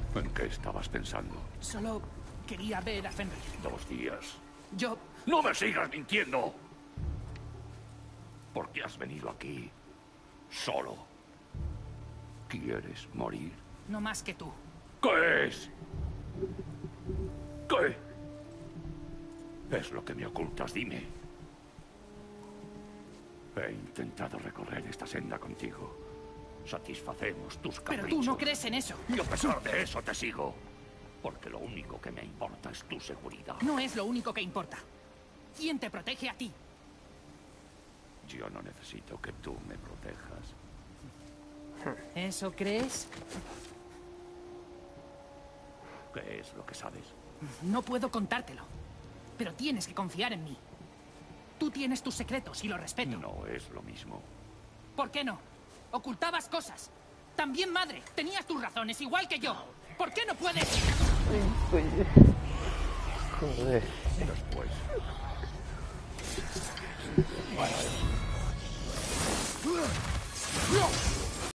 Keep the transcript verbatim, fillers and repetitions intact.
¿En qué estabas pensando? Solo quería ver a Fenrir. Dos días. Yo... ¡No me sigas mintiendo! ¿Por qué has venido aquí solo? ¿Quieres morir? No más que tú. ¿Qué es? ¿Qué es lo que me ocultas? Dime. He intentado recorrer esta senda contigo. Satisfacemos tus caprichos. Pero tú no crees en eso. Y a pesar de eso te sigo. Porque lo único que me importa es tu seguridad. No es lo único que importa. ¿Quién te protege a ti? Yo no necesito que tú me protejas. ¿Eso crees? ¿Qué es lo que sabes? No puedo contártelo. Pero tienes que confiar en mí. Tú tienes tus secretos y lo respeto. No es lo mismo. ¿Por qué no? Ocultabas cosas. También, madre, tenías tus razones, igual que yo. ¿Por qué no puedes...? Joder. Después. Bueno.